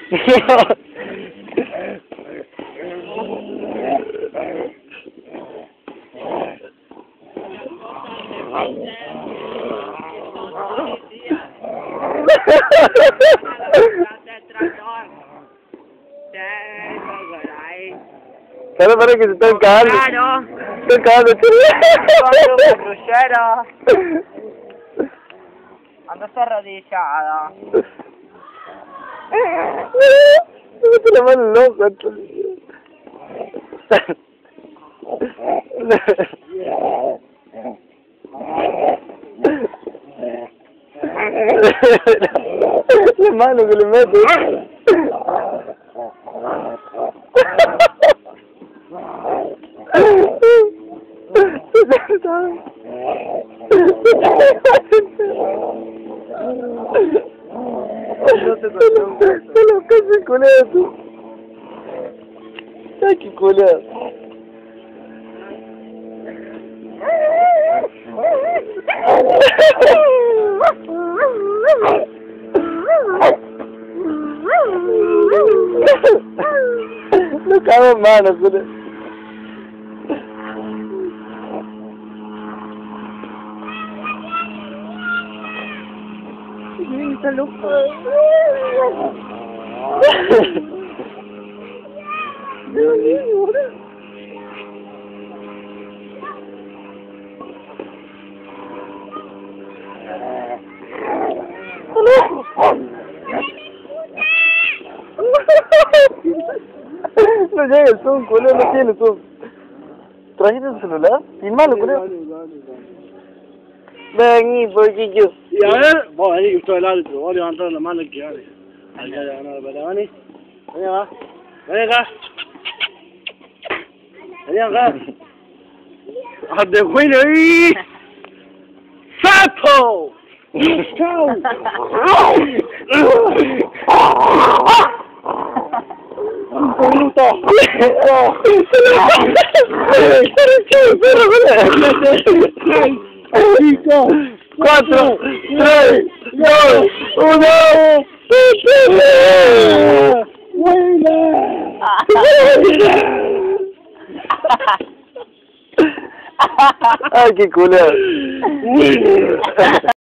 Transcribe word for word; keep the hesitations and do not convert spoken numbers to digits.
Pero parece que se están cagando. Claro. Se están cagando, Cuando crucero. Ando arrodillada. Me mete la mano loca. La mano que le mete. Se lo casi culeo tú. Ay, qué culeo. No cago en manos, culeo. Está loco. No, niño, ahora. No llega el zoom, culero, no tiene zoom. ¿Trajiste el celular? Filmalo, culero. Ven, y poquillo. Y a ver, vos vení que usted el árbitro, vos levantás la mano y que gane. Acá le ganó la pelea, vení. Vení acá. Vení acá. Vení acá. ¡Ande bueno ahí! ¡Sapo! ¡Chau! ¡Un minuto! Cinco, cuatro, tres, dos, uno. Ay, qué culero.